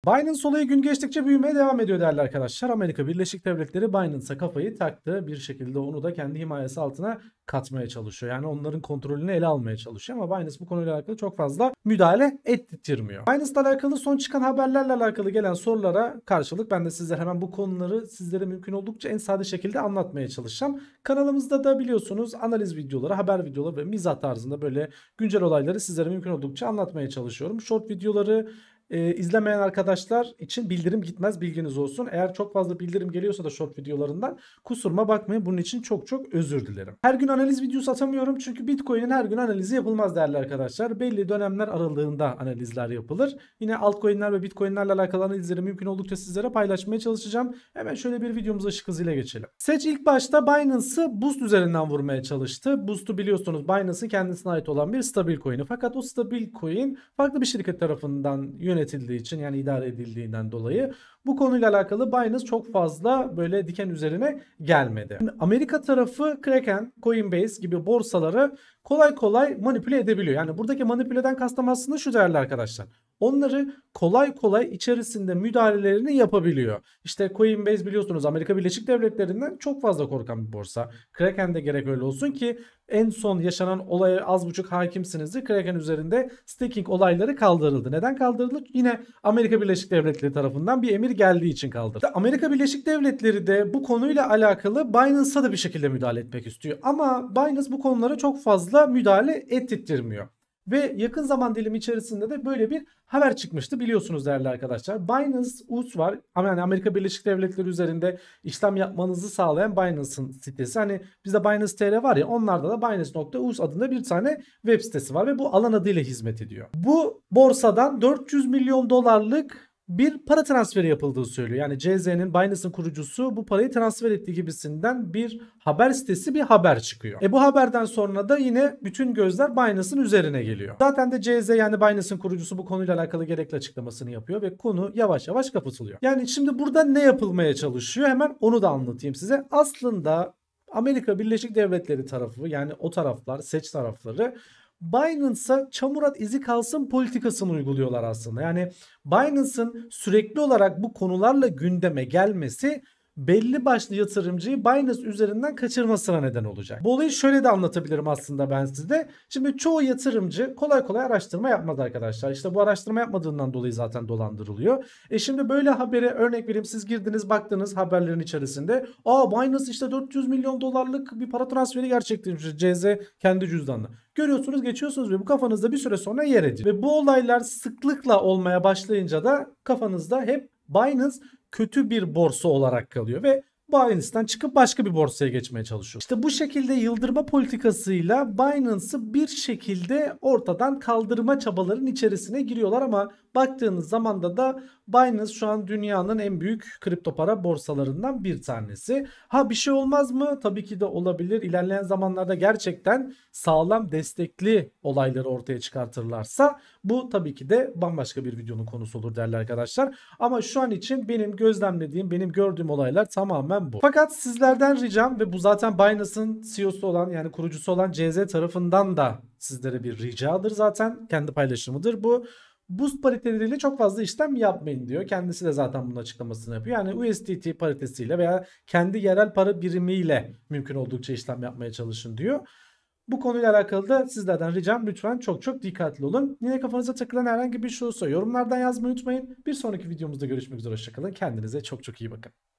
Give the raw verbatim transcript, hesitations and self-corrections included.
Binance olayı gün geçtikçe büyümeye devam ediyor değerli arkadaşlar. Amerika Birleşik Devletleri Binance'a kafayı taktı. Bir şekilde onu da kendi himayesi altına katmaya çalışıyor. Yani onların kontrolünü ele almaya çalışıyor ama Binance bu konuyla alakalı çok fazla müdahale ettirmiyor. Binance'la alakalı son çıkan haberlerle alakalı gelen sorulara karşılık ben de sizlere hemen bu konuları sizlere mümkün oldukça en sade şekilde anlatmaya çalışacağım. Kanalımızda da biliyorsunuz analiz videoları, haber videoları ve mizah tarzında böyle güncel olayları sizlere mümkün oldukça anlatmaya çalışıyorum. Short videoları Ee, izlemeyen arkadaşlar için bildirim gitmez, bilginiz olsun. Eğer çok fazla bildirim geliyorsa da short videolarından kusuruma bakmayın. Bunun için çok çok özür dilerim. Her gün analiz videosu atamıyorum çünkü Bitcoin'in her gün analizi yapılmaz değerli arkadaşlar. Belli dönemler aralığında analizler yapılır. Yine altcoin'ler ve Bitcoin'lerle alakalı analizleri mümkün oldukça sizlere paylaşmaya çalışacağım. Hemen şöyle bir videomuza ışık hızıyla geçelim. Seç ilk başta Binance'ı Boost üzerinden vurmaya çalıştı. Boost'u biliyorsunuz Binance'ın kendisine ait olan bir stabil coin'i. Fakat o stabil coin farklı bir şirket tarafından yönetildi yönetildiği için yani idare edildiğinden dolayı bu konuyla alakalı Binance çok fazla böyle diken üzerine gelmedi. Şimdi Amerika tarafı Kraken, Coinbase gibi borsaları kolay kolay manipüle edebiliyor. Yani buradaki manipüleden kastım aslında şu değerli arkadaşlar. Onları kolay kolay içerisinde müdahalelerini yapabiliyor. İşte Coinbase biliyorsunuz Amerika Birleşik Devletleri'nden çok fazla korkan bir borsa. Kraken de gerek öyle olsun ki en son yaşanan olaya az buçuk hakimsinizdir. Kraken üzerinde staking olayları kaldırıldı. Neden kaldırıldı? Yine Amerika Birleşik Devletleri tarafından bir emir geldiği için kaldırıldı. Amerika Birleşik Devletleri de bu konuyla alakalı Binance'a da bir şekilde müdahale etmek istiyor. Ama Binance bu konulara çok fazla müdahale ettirmiyor. Ve yakın zaman dilimi içerisinde de böyle bir haber çıkmıştı biliyorsunuz değerli arkadaşlar. Binance U S var. Ama yani Amerika Birleşik Devletleri üzerinde işlem yapmanızı sağlayan Binance'ın sitesi. Hani bizde Binance nokta t r var ya, onlarda da Binance nokta u s adında bir tane web sitesi var ve bu alan adıyla hizmet ediyor. Bu borsadan dört yüz milyon dolarlık bir para transferi yapıldığı söylüyor. Yani C Z'nin Binance'ın kurucusu bu parayı transfer ettiği gibisinden bir haber sitesi bir haber çıkıyor. E bu haberden sonra da yine bütün gözler Binance'ın üzerine geliyor. Zaten de C Z yani Binance'ın kurucusu bu konuyla alakalı gerekli açıklamasını yapıyor ve konu yavaş yavaş kapatılıyor. Yani şimdi burada ne yapılmaya çalışıyor? Hemen onu da anlatayım size. Aslında Amerika Birleşik Devletleri tarafı yani o taraflar, seç tarafları Binance'a çamur at izi kalsın politikasını uyguluyorlar aslında. Yani Binance'ın sürekli olarak bu konularla gündeme gelmesi belli başlı yatırımcıyı Binance üzerinden kaçırmasına neden olacak. Bu olayı şöyle de anlatabilirim aslında ben size. Şimdi çoğu yatırımcı kolay kolay araştırma yapmaz arkadaşlar. İşte bu araştırma yapmadığından dolayı zaten dolandırılıyor. E şimdi böyle habere örnek vereyim, siz girdiniz baktınız haberlerin içerisinde. Aa Binance işte dört yüz milyon dolarlık bir para transferi gerçekleştirmiş C Z kendi cüzdanına. Görüyorsunuz, geçiyorsunuz ve bu kafanızda bir süre sonra yer ediyor. Ve bu olaylar sıklıkla olmaya başlayınca da kafanızda hep Binance kötü bir borsa olarak kalıyor ve Binance'tan çıkıp başka bir borsaya geçmeye çalışıyor. İşte bu şekilde yıldırma politikasıyla Binance'ı bir şekilde ortadan kaldırma çabalarının içerisine giriyorlar ama baktığınız zaman da da Binance şu an dünyanın en büyük kripto para borsalarından bir tanesi. Ha bir şey olmaz mı? Tabii ki de olabilir. İlerleyen zamanlarda gerçekten sağlam destekli olayları ortaya çıkartırlarsa bu tabii ki de bambaşka bir videonun konusu olur değerli arkadaşlar. Ama şu an için benim gözlemlediğim, benim gördüğüm olaylar tamamen bu. Fakat sizlerden ricam ve bu zaten Binance'ın C E O'su olan yani kurucusu olan C Z tarafından da sizlere bir ricadır zaten. Kendi paylaşımıdır bu. Boost pariteleriyle çok fazla işlem yapmayın diyor. Kendisi de zaten bunun açıklamasını yapıyor. Yani U S D T paritesiyle veya kendi yerel para birimiyle mümkün oldukça işlem yapmaya çalışın diyor. Bu konuyla alakalı da sizlerden ricam lütfen çok çok dikkatli olun. Yine kafanıza takılan herhangi bir şey olursa yorumlardan yazmayı unutmayın. Bir sonraki videomuzda görüşmek üzere. Hoşçakalın. Kendinize çok çok iyi bakın.